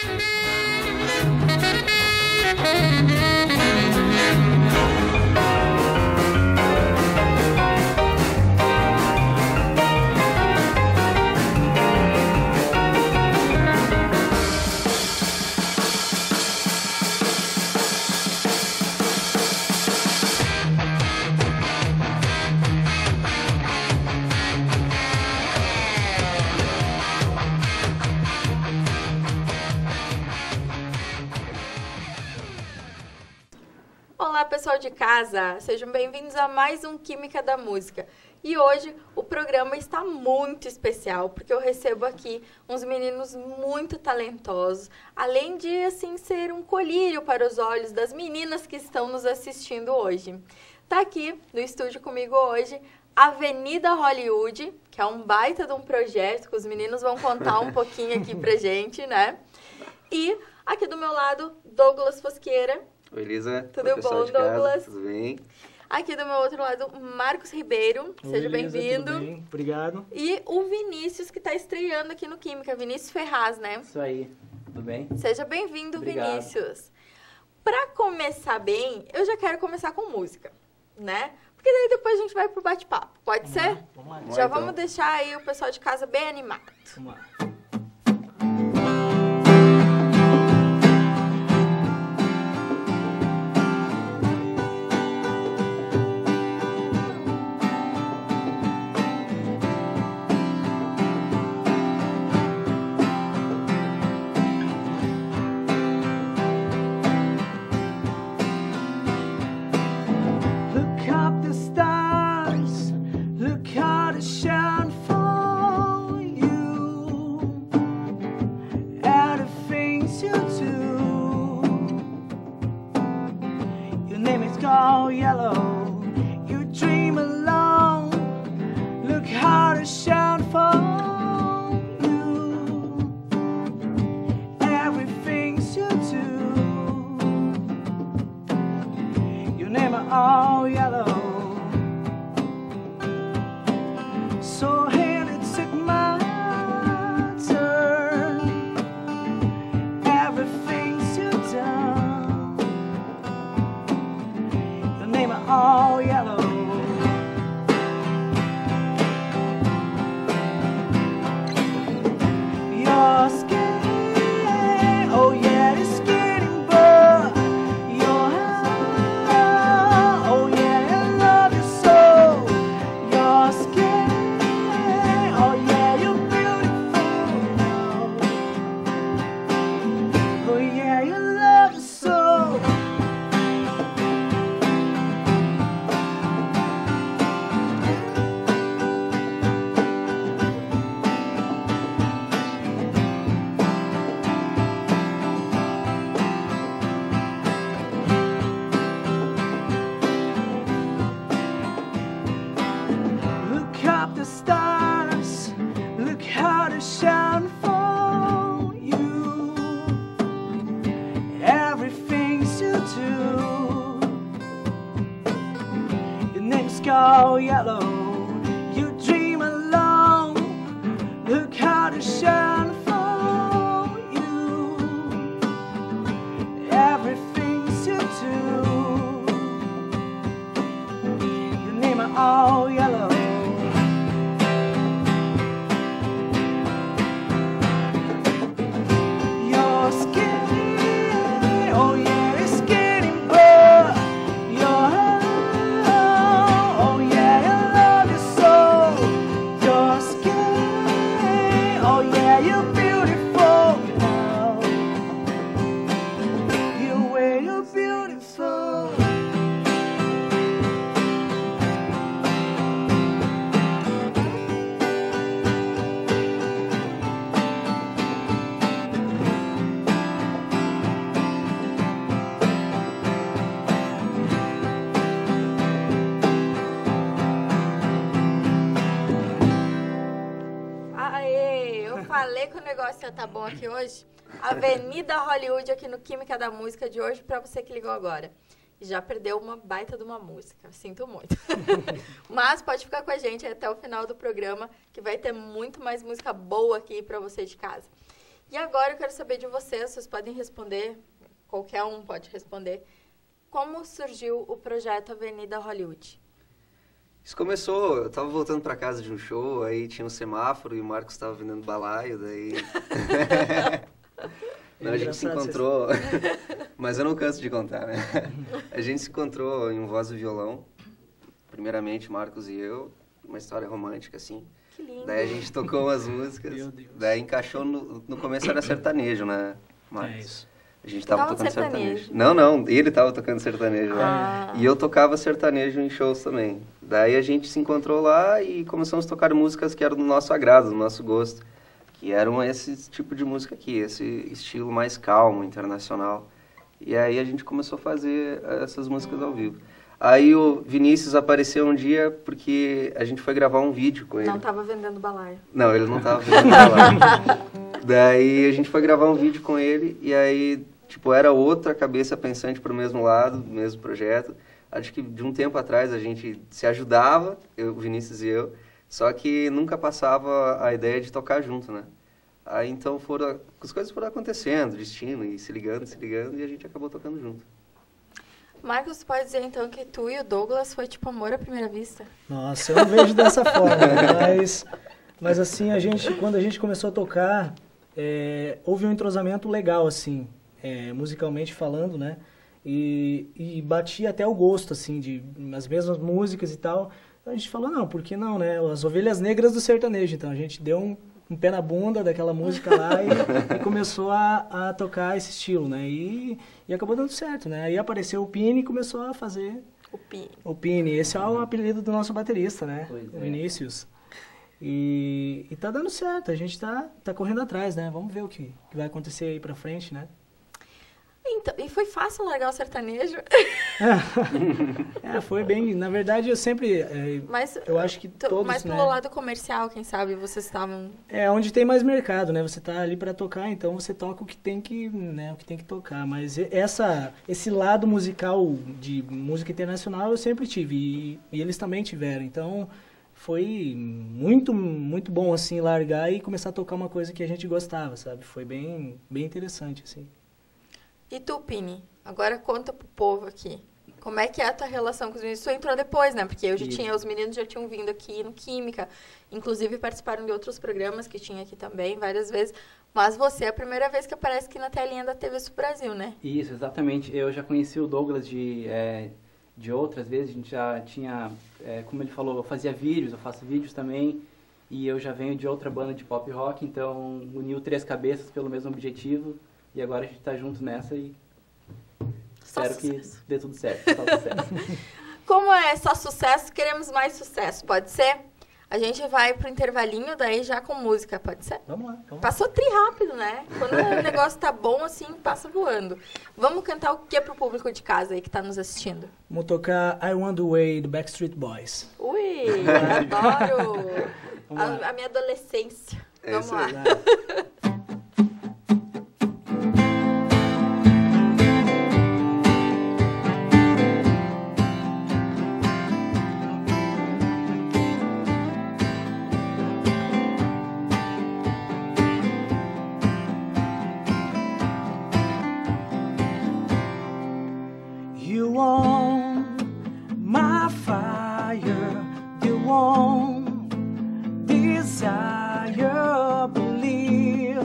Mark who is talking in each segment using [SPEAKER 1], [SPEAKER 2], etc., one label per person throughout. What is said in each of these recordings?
[SPEAKER 1] Olá, pessoal de casa! Sejam bem-vindos a mais um Química da Música. E hoje o programa está muito especial, porque eu recebo aqui uns meninos muito talentosos, além de, assim, ser um colírio para os olhos das meninas que estão nos assistindo hoje. Tá aqui no estúdio comigo hoje Avenida Hollywood, que é um baita de um projeto que os meninos vão contar um pouquinho aqui pra gente, né? E aqui do meu lado, Douglas Fosqueira.
[SPEAKER 2] Oi, Elisa.
[SPEAKER 1] Tudo bom, Douglas?
[SPEAKER 2] Tudo bem?
[SPEAKER 1] Aqui do meu outro lado, Marcos Ribeiro. Seja bem-vindo.
[SPEAKER 3] Tudo bem? Obrigado.
[SPEAKER 1] E o Vinícius, que está estreando aqui no Química. Vinícius Ferraz, né?
[SPEAKER 4] Isso aí. Tudo bem?
[SPEAKER 1] Seja bem-vindo,
[SPEAKER 4] Obrigado.
[SPEAKER 1] Vinícius. Para começar bem, eu já quero começar com música, né? Porque daí depois a gente vai pro bate-papo. Pode ser?
[SPEAKER 3] Vamos lá.
[SPEAKER 1] Já
[SPEAKER 2] então.
[SPEAKER 1] vamos deixar aí o pessoal de casa bem animado.
[SPEAKER 3] Vamos lá. Look up the stars, look how to shine for you, and the things you do. Your name is called Yellow, you dream alone, look how to shine for you, everything you do. Your name is all yellow. So here it took my turn. Everything's you done. Your name is all yellow. Your skin, oh yeah, the skinny boy. Your hair, oh yeah, I love you so. Your skin, oh yeah, you're beautiful. Oh yeah, you love you so. Look up the stars, look how they shine for you. Everything's you do. Your name's called Yellow, you dream alone. Look how they shine for you. Everything's you do. Your name is all yellow. Your skin, oh yeah, it's getting boy. Your hair, oh yeah, I love you so. Your skin, oh yeah, you're beautiful now. You way you're beautiful.
[SPEAKER 1] Aê, eu falei que o negócio ia tá bom aqui hoje. Avenida Hollywood aqui no Química da Música de hoje, pra você que ligou agora. E já perdeu uma baita de uma música, sinto muito. Mas pode ficar com a gente até o final do programa, que vai ter muito mais música boa aqui pra você de casa. E agora eu quero saber de vocês podem responder, qualquer um pode responder, como surgiu o projeto Avenida Hollywood?
[SPEAKER 2] Isso começou, eu tava voltando pra casa de um show, aí tinha um semáforo e o Marcos tava vendendo balaio, daí... Não, a gente se encontrou, mas eu não canso de contar, né? A gente se encontrou em um Voz e Violão, primeiramente Marcos e eu, uma história romântica, assim.
[SPEAKER 1] Que lindo.
[SPEAKER 2] Daí a gente tocou umas músicas, daí encaixou, no começo era sertanejo, né, Marcos?
[SPEAKER 3] É isso.
[SPEAKER 2] A gente tava tocando
[SPEAKER 1] sertanejo.
[SPEAKER 2] sertanejo. Não, ele tava tocando sertanejo lá. E eu tocava sertanejo em shows também. Daí a gente se encontrou lá e começamos a tocar músicas que eram do nosso agrado, do nosso gosto. Que eram esse tipo de música aqui, esse estilo mais calmo, internacional. E aí a gente começou a fazer essas músicas ao vivo. Aí o Vinícius apareceu um dia porque a gente foi gravar um vídeo com ele.
[SPEAKER 1] Não tava vendendo balaio.
[SPEAKER 2] Não, ele não tava vendendo balaio. Daí a gente foi gravar um vídeo com ele e aí, tipo, era outra cabeça pensante pro mesmo lado, mesmo projeto. Acho que de um tempo atrás a gente se ajudava, o Vinícius e eu, só que nunca passava a ideia de tocar junto, né? Aí então as coisas foram acontecendo, destino, e se ligando, e a gente acabou tocando junto.
[SPEAKER 1] Marcos, pode dizer então que tu e o Douglas foi tipo amor à primeira vista?
[SPEAKER 4] Nossa, eu não vejo dessa forma, mas assim, quando a gente começou a tocar, houve um entrosamento legal, assim, musicalmente falando, né? E batia até o gosto, assim, de as mesmas músicas e tal. Então a gente falou, não, por que não, né? As ovelhas negras do sertanejo. Então a gente deu um pé na bunda daquela música lá e começou a tocar esse estilo, né? E acabou dando certo, né? Aí apareceu o Pini e começou a fazer... O Pini. Esse é o apelido do nosso baterista, né? O Vinícius. E tá dando certo, a gente tá correndo atrás, né? Vamos ver o que vai acontecer aí pra frente, né?
[SPEAKER 1] Então, e foi fácil largar o sertanejo?
[SPEAKER 4] Foi bem... Na verdade, eu sempre... eu acho que todos,
[SPEAKER 1] mas pelo lado comercial, quem sabe, vocês estavam...
[SPEAKER 4] onde tem mais mercado, né? Você tá ali para tocar, então você toca o que tem que, né? O que tem que tocar. Mas esse lado musical de música internacional eu sempre tive. E eles também tiveram. Então, foi muito, muito bom, assim, largar e começar a tocar uma coisa que a gente gostava, sabe? Foi bem, bem interessante, assim.
[SPEAKER 1] E tu, Pini? Agora conta pro povo aqui. Como é que é a tua relação com os meninos? Tu entrou depois, né? Porque os meninos já tinham vindo aqui no Química. Inclusive participaram de outros programas que tinha aqui também, várias vezes. Mas você é a primeira vez que aparece aqui na telinha da TV Sul Brasil, né?
[SPEAKER 5] Isso, exatamente. Eu já conheci o Douglas de outras vezes. A gente já tinha, como ele falou, eu fazia vídeos, eu faço vídeos também. E eu já venho de outra banda de pop rock, então uniu três cabeças pelo mesmo objetivo. E agora a gente tá junto nessa e espero que dê tudo certo. Só sucesso.
[SPEAKER 1] Como é só sucesso, queremos mais sucesso, pode ser? A gente vai pro intervalinho, daí já com música, pode ser?
[SPEAKER 4] Vamos lá.
[SPEAKER 1] Passou tri rápido, né? Quando o negócio tá bom, assim, passa voando. Vamos cantar o que pro público de casa aí que tá nos assistindo?
[SPEAKER 4] Vamos tocar I Want The Way, do Backstreet Boys.
[SPEAKER 1] Ui, adoro! A minha adolescência. Vamos lá.
[SPEAKER 3] You want my fire, you want desire, believe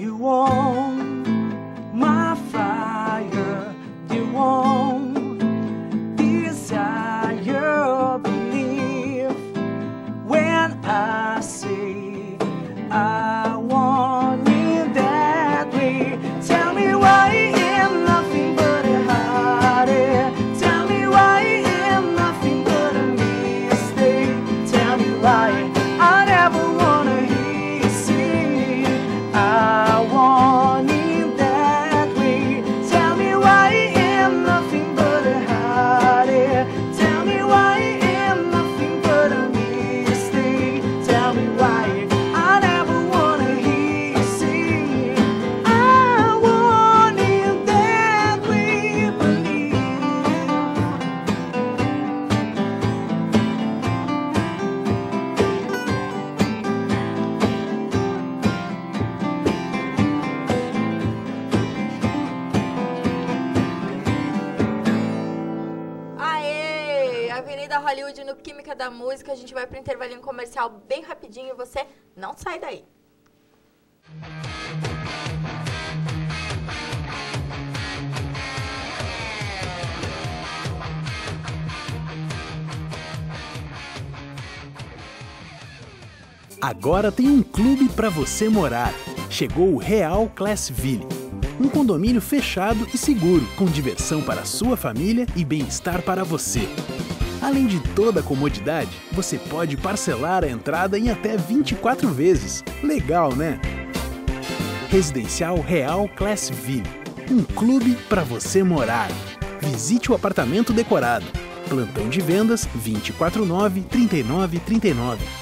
[SPEAKER 3] You warm my fire, you warm desire, believe when I say I want it that way. Tell me why I am nothing but a heartache. Tell me why I am nothing but a mistake. Tell me why I never wanna hear you say I want it that way. Tell me why I am nothing but a heartache. Tell me why I am nothing but a mistake. Tell me why I never wanna hear you say I want it that way. Believe.
[SPEAKER 1] Aê! Avenida Hollywood no Química da Música. A gente vai pro intervalinho comercial bem rapidinho e você não sai daí.
[SPEAKER 6] Agora tem um clube para você morar. Chegou o Real Classville. Um condomínio fechado e seguro, com diversão para a sua família e bem-estar para você. Além de toda a comodidade, você pode parcelar a entrada em até 24 vezes. Legal, né? Residencial Real Classville. Um clube para você morar. Visite o apartamento decorado. Plantão de vendas 249-3939.